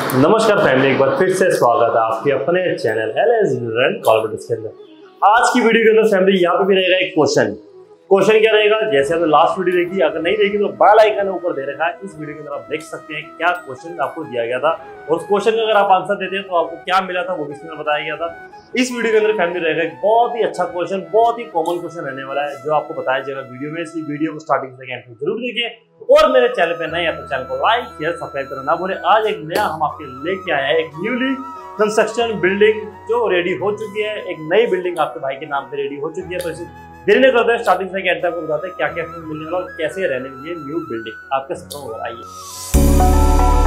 नमस्कार फैमिली, एक बार फिर से स्वागत है आपके अपने चैनल LS रेंट कॉर्पोरेट के अंदर। आज की वीडियो के अंदर फैमिली यहाँ पे भी रहेगा एक क्वेश्चन क्या रहेगा, जैसे आपने लास्ट वीडियो देखी, अगर नहीं देखी तो बेल आइकन ऊपर दे रखा है। इस वीडियो के अंदर आप देख सकते हैं क्या क्वेश्चन आपको दिया गया था और उस क्वेश्चन का अगर आप आंसर देते हैं तो आपको क्या मिला था वो भी इसमें बताया गया था। इस वीडियो के अंदर फैमिली रहेगा एक बहुत ही अच्छा क्वेश्चन, बहुत ही कॉमन क्वेश्चन रहने वाला है जो आपको बताया जाएगा वीडियो में। इसलिए वीडियो को स्टार्टिंग से एंड तक जरूर देखिए और मेरे चैनल पे नए हैं तो चैनल को लाइक शेयर सब्सक्राइब करना ना भूलें। आज एक नया हम आपके लेके आए हैं एक न्यूली कंस्ट्रक्शन बिल्डिंग जो रेडी हो चुकी है। एक नई बिल्डिंग आपके भाई के नाम पे रेडी हो चुकी है, तो इसे देरी नहीं करते हैं, स्टार्टिंग से एंड तक आपको बताते हैं क्या क्या मिलने वाला और कैसे रहने वाली है न्यू बिल्डिंग आपके सपनों में। आइए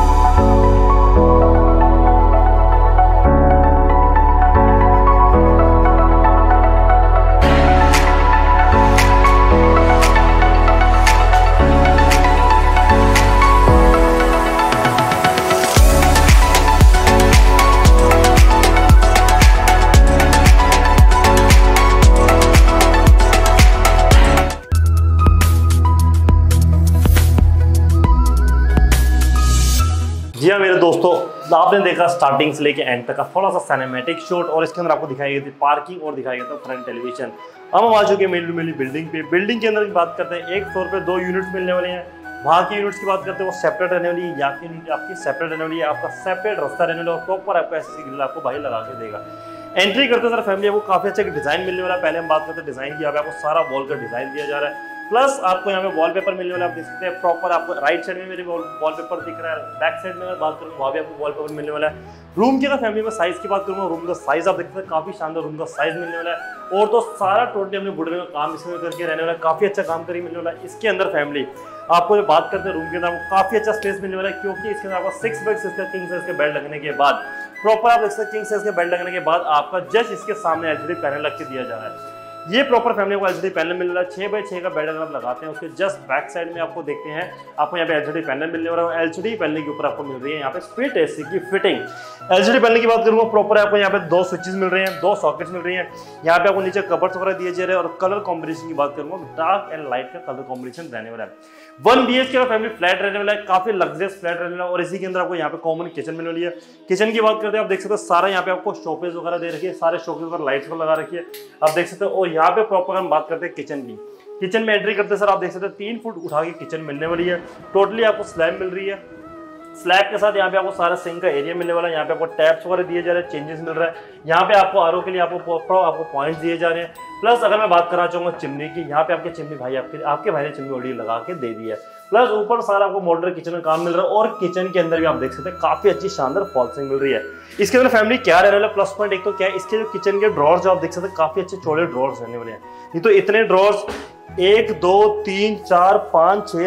जी हाँ मेरे दोस्तों, आपने देखा स्टार्टिंग से लेके एंड तक का थोड़ा सा सिनेमैटिक शॉट और इसके अंदर आपको दिखाई गई थी पार्किंग और दिखाया गया था फ्रंट टेलीविजन। अब हम आ चुके हैं मिली बिल्डिंग पे। बिल्डिंग के अंदर की बात करते हैं, एक फ्लोर पे 2 यूनिट्स मिलने वाले हैं। वहाँ की यूनिट्स की बात करते हैं वो सेपरेट रहने वाली है, यहाँ की यूनिट आपकी सेपरेट रहने वाली है। आपका सेपरेट रास्ता रहने वाला है और प्रॉपर आपको ऐसे ग्रिल आपको भाई लगा के देगा। एंट्री करते सर फैमिली आपको काफी अच्छा डिजाइन मिलने वाला है। पहले हम बात करते हैं डिजाइन की, यहाँ पे आपको सारा वॉल का डिजाइन दिया जा रहा है। प्लस आपको यहाँ पे वॉलपेपर मिलने वाला है, आप देख सकते हैं प्रॉपर। आपको राइट साइड में मेरे वॉलपेपर दिख रहा है, बैक साइड में अगर बात करूँ वहाँ भी आपको वॉलपेपर मिलने वाला है। रूम की अगर फैमिली में साइज की बात करूँगा, रूम का साइज आप देख सकते हैं काफी शानदार रूम का साइज मिलने वाला है। और तो सारा टोटली हमने वुडन का काम इसमें करके रहने वाला है, काफी अच्छा काम करी मिलने वाला है। इसके अंदर फैमिली आपको जो बात करते हैं रूम के अंदर आपको काफी अच्छा स्पेस मिलने वाला है, क्योंकि इसके अंदर आपको 6x6 का किंग साइज के बेड लगने के बाद प्रॉपर आप इसका किंग साइज के बेड लगने के बाद आपका जस्ट इसके सामने एलसीडी पैनल लग के दिया जा रहा है। ये प्रॉपर फैमिली को एलसीडी पैनल मिल रहा है। 6x6 का बेड अगर आप लगाते हैं उसके जस्ट बैक साइड में आपको देखते हैं आपको यहाँ पे एलसीडी पैनल मिलने वाला है। एलसीडी पैनल के ऊपर आपको मिल रही है यहाँ पे स्प्लिट एसी की फिटिंग। एलसीडी पैनल की बात करूंगा, प्रॉपर आपको यहाँ पे 2 स्विचेस मिल रहे हैं, 2 सॉकेट्स मिल रही हैं। यहाँ पे आपको नीचे कबर्ड्स वगैरह दिए जा रहे हैं। और कलर कॉम्बिनेशन की बात करूंगा, डार्क एंड लाइट का कलर कॉम्बिनेशन रहने वाला है। 1 BHK का फैमिली फ्लैट रहने वाला है, काफी लग्जरियस फ्लैट रहने वाला है। और इसी के अंदर आपको यहाँ पे कॉमन किचन मिलने वाली है। किचन की बात करते हैं, आप देख सकते हैं सारा यहाँ पे आपको शोकेस वगैरह दे रखी है, सारे शोकेस पर लाइट्स पर लगा रखी है, आप देख सकते हो। और यहाँ पे प्रॉपर हम बात करते हैं किचन की, किचन में एंट्री करते हैं सर आप देख सकते हैं 3 फुट उठा के किचन मिलने वाली है। टोटली आपको स्लैब मिल रही है, स्लैब के साथ यहाँ पे आपको सारा सिंक का एरिया मिलने वाला है। यहाँ पे आपको टैप्स वगैरह दिए जा रहे हैं, चेंजेस मिल रहा है। यहाँ पे आपको आरओ के लिए आपको पॉइंट्स दिए जा रहे हैं। प्लस अगर मैं बात करना चाहूंगा चिमनी की, यहाँ पे आपके चिमनी भाई आपके भाई ने चिमनी ऑलरेडी लगा के दे दी है। प्लस ऊपर सारा आपको मॉडुलर किचन का काम मिल रहा है। और किचन के अंदर भी आप देख सकते हैं काफी अच्छी शानदार फॉल्सिंग मिल रही है। इसके अंदर फैमिली क्या रहने वाला है, प्लस पॉइंट एक तो क्या है, इसके जो किचन के ड्रॉर्स जो आप देख सकते हैं काफी अच्छे चौड़े ड्रॉर्स रहने वाले हैं। ये तो इतने ड्रॉर्स 1 2 3 4 5 6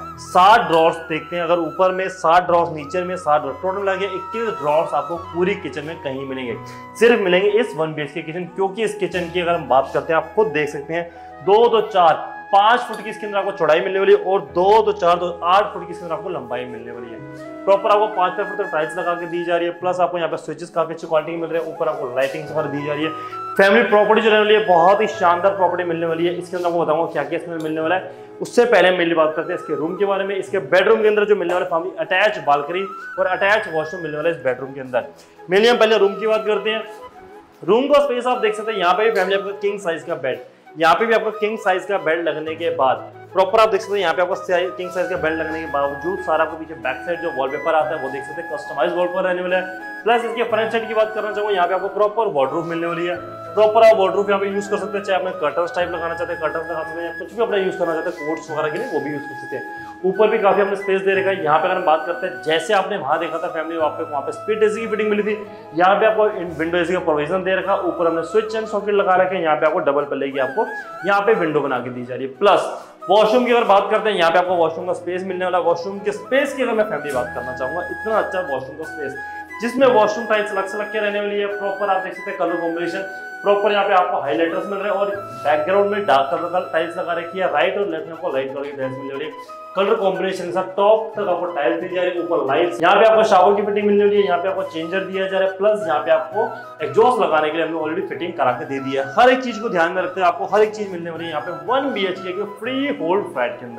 7 ड्रॉर्स देखते हैं। अगर ऊपर में 7 ड्रॉर्स, नीचे में 7 ड्रॉर्स, टोटल लगे 21 ड्रॉर्स आपको पूरी किचन में कहीं मिलेंगे, सिर्फ मिलेंगे इस 1 BHK किचन। क्योंकि इस किचन की अगर हम बात करते हैं, आप खुद देख सकते हैं 2 2 4 5 फुट की इसके अंदर आपको चौड़ाई मिलने वाली है और 2 2 4 2 8 फुट की इसके अंदर आपको लंबाई मिलने वाली है। प्रॉपर आपको 5 फुट तक टाइल्स लगा के दी जा रही है। प्लस आपको यहाँ पे स्विचेस काफी अच्छी क्वालिटी मिल रहे हैं, ऊपर आपको लाइटिंग वगैरह दी जा रही है। फैमिली प्रॉपर्टी जो रहने वाली है बहुत ही शानदार प्रॉपर्टी मिलने वाली है। इसके अंदर आपको बताऊंगा क्या क्या इसमें मिलने वाला है। उससे पहले मेरी बात करते हैं इसके रूम के बारे में। इसके बेडरूम के अंदर जो मिलने वाला है फैमिली अटैच बालकनी और अटैच वॉशरूम मिलने वाला है इस बेडरूम के अंदर। मेनली हम पहले रूम की बात करते हैं। रूम का स्पेस आप देख सकते हैं, यहाँ पे भी फैमिली आपका किंग साइज का बेड, यहाँ पे भी आपका किंग साइज का बेड लगने के बाद प्रॉपर आप देख सकते हैं यहाँ पे आपको किंग साइज का बेड लगने के बावजूद सारा आपको पीछे बैक साइड जो वॉलपेपर आता है वो देख सकते हैं कस्टमाइज वॉलपेपर रहने वाला है। प्लस इसके फ्रंट साइड की बात करना चाहूँगा, यहाँ पे आपको प्रॉपर वार्डरोब मिलने वाली है। प्रॉपर आप वार्डरोब यहाँ पे यूज कर सकते हैं, चाहे अपने कर्टन्स टाइप लगाना चाहते हैं कर्टन्स लगा सकते हैं, कुछ भी अपना यूज करना चाहते हैं कोट्स वगैरह के लिए वो भी यूज कर सकते हैं। ऊपर भी काफी हमने स्पेस दे रखा है। यहाँ पे अगर हम बात करते हैं, जैसे आपने वहां देखा था फैमिली वहाँ पे स्प्लिट एसी की फिटिंग मिली थी, यहाँ पे आपको विंडो एसी का प्रोविजन दे रखा। ऊपर हमने स्विच एंड सॉकेट लगा रखे हैं, यहाँ पे आपको डबल पल्ले की आपको यहाँ पे विंडो बना के दी जा रही है। प्लस वॉशरूम की अगर बात करते हैं, यहाँ पे आपको वॉशरूम का स्पेस मिलने वाला। वॉशरूम के स्पेस की अगर मैं फैमिली बात करना चाहूंगा, इतना अच्छा वॉशरूम का स्पेस जिसमें वॉशरूम टाइल्स अलग से लग के रहने वाली है। प्रॉपर आप देख सकते हैं कलर कॉम्बिनेशन, प्रॉपर यहाँ पे आपको हाइलाइटर्स मिल रहे हैं और बैकग्राउंड में डार्क कलर का टाइल्स लगा रखी है। राइट और लेफ्ट में आपको लाइट कलर की टाइल्स मिल रही है। कलर कॉम्बिनेशन के साथ टॉप तक आपको टाइल्स दी जा रही है, ऊपर लाइट्स, यहाँ पे आपको शावर की फिटिंग मिलने वाली है, यहाँ पे आपको चेंजर दिया जा रहा है। प्लस यहाँ पे आपको एग्जॉस्ट लगाने के लिए हमने ऑलरेडी फिटिंग करा के दे दी है। हर एक चीज को ध्यान में रखते हैं, आपको हर एक चीज मिलने वाली है यहाँ पे 1 BHK के फ्री होल्ड फ्लैट के अंदर।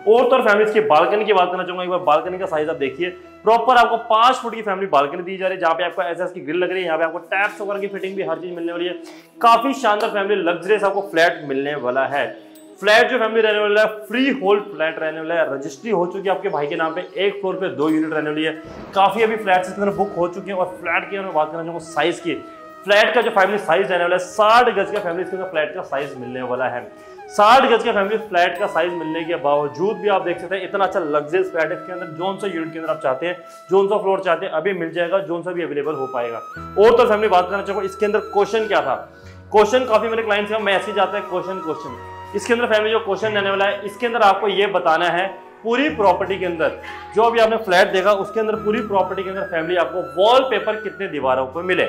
और तो फैमिली की बालकनी की बात करना चाहूंगा। एक बार बालकनी का साइज आप देखिए, प्रॉपर आपको 5 फुट की फैमिली बालकनी दी जा रही है, जहां पे आपको एसएस की ग्रिल लग रही है, यहाँ पे आपको टैप्स वगैरह की फिटिंग भी हर चीज मिलने वाली है। काफी शानदार फैमिली लग्जरियस आपको फ्लैट मिलने वाला है। फ्लैट जो फैमिली रहने वाला है फ्री होल्ड फ्लैट रहने वाला है। रजिस्ट्री हो चुकी है आपके भाई के नाम पे, एक फ्लोर पे 2 यूनिट रहने वाली है। काफी अभी फ्लैट इसके अंदर बुक हो चुके हैं। और फ्लैट की मैं बात करना चाहूंगा साइज की, फ्लैट का जो फैमिली साइज रहने वाला है 60 गज का फैमिली इसके अंदर फ्लैट का साइज मिलने वाला है। 60 गज का फैमिली फ्लैट का साइज मिलने के बावजूद भी आप देख सकते हैं इतना अच्छा लग्जरियस फ्लैट है। इसके अंदर जोन सा यूनिट के अंदर आप चाहते हैं, जोन सा फ्लोर चाहते हैं, अभी मिल जाएगा, जोन सा भी अवेलेबल हो पाएगा। और तो फैमिली बात करना चाहूंगा इसके अंदर क्वेश्चन क्या था। क्वेश्चन काफी मेरे क्लाइंट्स का मैसेज आता है, क्वेश्चन इसके अंदर फैमिली जो क्वेश्चन रहने वाला है, इसके अंदर आपको ये बताना है पूरी प्रॉपर्टी के अंदर जो अभी आपने फ्लैट देखा उसके अंदर पूरी प्रॉपर्टी के अंदर फैमिली आपको वॉलपेपर कितने दीवारों पर मिले।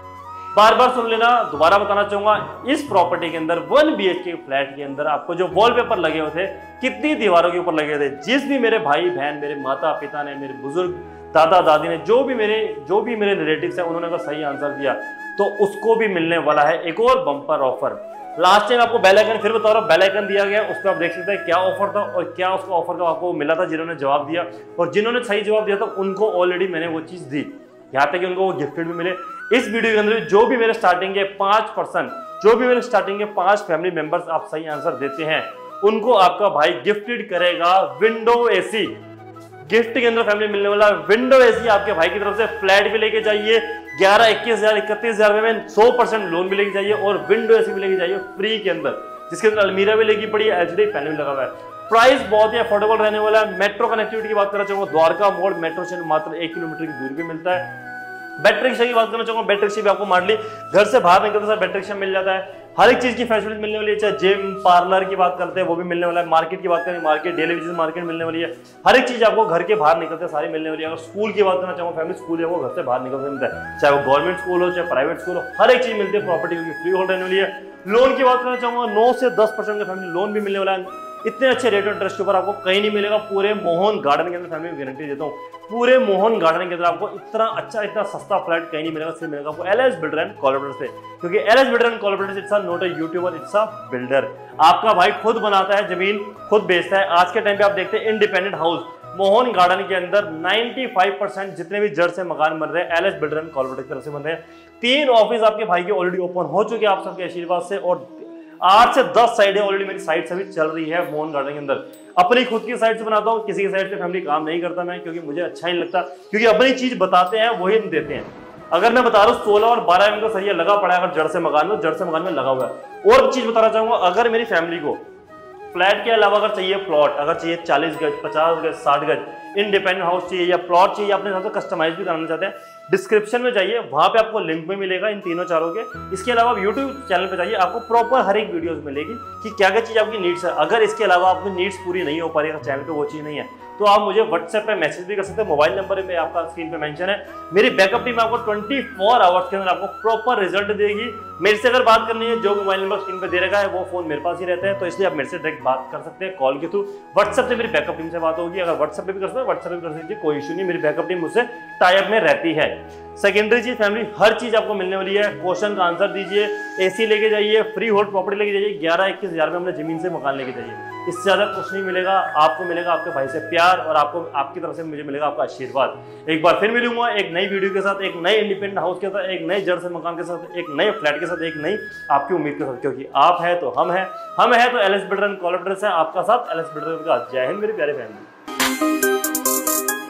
बार बार सुन लेना, दोबारा बताना चाहूंगा, इस प्रॉपर्टी के अंदर 1 BHK फ्लैट के अंदर आपको जो वॉलपेपर लगे हुए थे कितनी दीवारों के ऊपर लगे हुए थे। जिस भी मेरे भाई बहन, मेरे माता पिता ने, मेरे बुजुर्ग दादा दादी ने, जो भी मेरे रिलेटिव्स हैं, उन्होंने अगर सही आंसर दिया तो उसको भी मिलने वाला है एक और बम्पर ऑफर। लास्ट टाइम आपको बेल आइकन फिर बता रहा हूं, बेल आइकन दिया गया, उस पर आप देख सकते हैं क्या ऑफर था और क्या उसका ऑफर का आपको मिला था। जिन्होंने जवाब दिया और जिन्होंने सही जवाब दिया था उनको ऑलरेडी मैंने वो चीज दी, यहाँ तक कि उनको वो गिफ्टेड भी मिले। इस वीडियो के अंदर जो भी मेरे स्टार्टिंग के 5% जो भी मेरे स्टार्टिंग के 5 फैमिली मेंबर्स आप सही आंसर देते हैं उनको आपका भाई गिफ्टेड करेगा विंडो एसी। गिफ्ट के अंदर फैमिली मिलने वाला विंडो एसी आपके भाई की तरफ से। फ्लैट भी लेके जाइए 11, 21,000, 31,000 में 100% लोन भी लेके जाइए और विंडो एसी भी लेके जाइए फ्री के अंदर, जिसके अंदर अलमीरा भी लेगी पड़ी है, एचडी पैनल भी लगा हुआ है। प्राइस बहुत ही अफोर्डेबल रहने वाला है। मेट्रो कनेक्टिविटी की बात करना चाहूंगा, द्वारका मोड़ मेट्रो स्टेशन मात्र 1 किलोमीटर की दूरी पे मिलता है। बैटरी रिक्शा की बात करना चाहूंगा, बैटरी रिक्शा भी आपको मान ली घर से बाहर निकलते सर बैटरी रिक्शा मिल जाता है। हर एक चीज की फैसिलिटी मिलने वाली है, चाहे जिम पार्लर की बात करते हैं वो भी मिलने वाला है। मार्केट की बात करें, मार्केट डेली बेसिस मार्केट मिलने वाली है। हर एक चीज आपको घर के बाहर निकलते सारी मिलने वाली है। अगर स्कूल की बात करना चाहूंगा, फैमिली स्कूल है वो घर से बाहर निकलते मिलता है, चाहे वो गवर्नमेंट स्कूल हो चाहे प्राइवेट स्कूल हो, हर एक चीज मिलती है। प्रॉपर्टी फ्री होल्ड रहने वाली है। लोन की बात करना चाहूंगा, 9 से 10% का फैमिली लोन भी मिलने वाला है। इतने अच्छे रेट और इंटरेस्ट के ऊपर आपको कहीं नहीं मिलेगा। पूरे मोहन गार्डन के अंदर फैमिली में गारंटी देता हूँ, पूरे मोहन गार्डन के अंदर आपको इतना अच्छा इतना सस्ता फ्लैट कहीं नहीं मिलेगा। सिर्फ मिलेगा आपको एलएस बिल्डर एंड कोलैबोरेटर्स पे, क्योंकि LS builder and collaborators it's not a YouTuber, it's a builder. आपका भाई खुद बनाता है, जमीन खुद बेचता है। आज के टाइम पे आप देखते हैं इंडिपेंडेंट हाउस मोहन गार्डन के अंदर 95% जितने भी जड़ से मकान बन रहे हैं एलएस बिल्डर एंड कोलैबोरेटर्स की तरफ से बन रहे हैं। 3 ऑफिस आपके भाई के ऑलरेडी ओपन हो चुके हैं आप सबके आशीर्वाद से, और 8 से 10 साइडें ऑलरेडी मेरी साइड से भी चल रही है मोहन गार्डन के अंदर। अपनी खुद की साइड से बनाता हूँ, किसी की साइड से फैमिली काम नहीं करता मैं, क्योंकि मुझे अच्छा नहीं लगता, क्योंकि अपनी चीज बताते हैं वही देते हैं। अगर मैं बता रहा हूँ 16 और 12 mm का सरिया लगा पड़ा है, अगर जड़ से मकान में लगा हुआ है। और चीज बताना चाहूंगा, अगर मेरी फैमिली को फ्लैट के अलावा अगर चाहिए प्लॉट, अगर चाहिए 40 गज 50 गज 60 गज इंडिपेंडेंट हाउस चाहिए या प्लॉट चाहिए, अपने हिसाब से कस्टमाइज भी कराना चाहते हैं, डिस्क्रिप्शन में जाइए, वहां पे आपको लिंक में मिलेगा इन तीनों चारों के। इसके अलावा आप यूट्यूब चैनल पे जाइए, आपको प्रॉपर हर एक वीडियोस मिलेगी कि क्या क्या चीज आपकी नीड्स है। अगर इसके अलावा आपकी नीड्स पूरी नहीं हो पा रही है, चैनल पे वो चीज नहीं है, तो आप मुझे व्हाट्सएप पे मैसेज भी कर सकते हैं। मोबाइल नंबर में आपका स्क्रीन पे मेंशन है। मेरी बैकअप टीम आपको 24 आवर्स के अंदर आपको प्रॉपर रिजल्ट देगी। मेरे से अगर बात करनी है, जो मोबाइल नंबर स्क्रीन पे दे रखा है वो फोन मेरे पास ही रहता है, तो इसलिए आप मेरे से डायरेक्ट बात कर सकते हैं कॉल के थ्रू। व्हाट्सएप से मेरी बैकअप टीम से बात होगी, अगर व्हाट्सएप पे भी कर सकते हैं व्हाट्सएप पे कर दीजिए, कोई इशू नहीं। मेरी बैकअप टीम मुझसे टाई अप में रहती है। सेकेंडरी चीज फैमिली हर चीज आपको मिलने वाली है। क्वेश्चन का आंसर दीजिए, एसी लेके जाइए, फ्री होल्ड प्रॉपर्टी लेके जाइए, 11-21 हज़ार में हमने जमीन से मकान लेके जाइए। इससे ज्यादा कुछ नहीं मिलेगा। आपको मिलेगा आपके भाई से प्यार और आपको आपकी तरफ से मुझे मिलेगा आपका आशीर्वाद। एक बार फिर मिलूंगा एक नई वीडियो के साथ, एक नए इंडिपेंडेंट हाउस के साथ, एक नए जड़ से मकान के साथ, एक नए फ्लैट के साथ, एक नई आपकी उम्मीद के साथ, क्योंकि आप है तो हम है, हम है तो एलएस बिल्डर एंड कोलैबोरेटर्स है आपका साथ। एलएस बिल्डर का जय हिंद मेरे प्यारे फैमिली।